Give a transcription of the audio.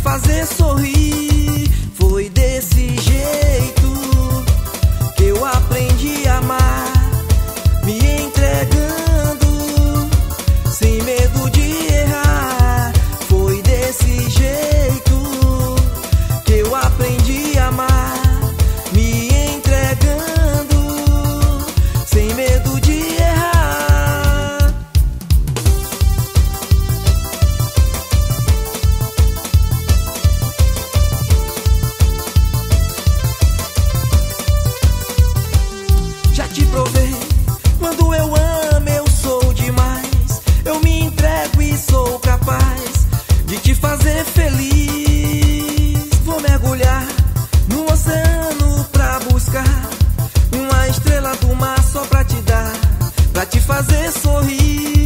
fazer sorrir. Foi desse jeito que eu aprendi a amar, me entregando sem medo de errar. Foi desse jeito que eu aprendi a amar, me entregando sem medo de errar. Já te provei, quando eu amo eu sou demais. Eu me entrego e sou capaz de te fazer feliz. Vou mergulhar no oceano pra buscar uma estrela do mar só pra te dar, pra te fazer sorrir.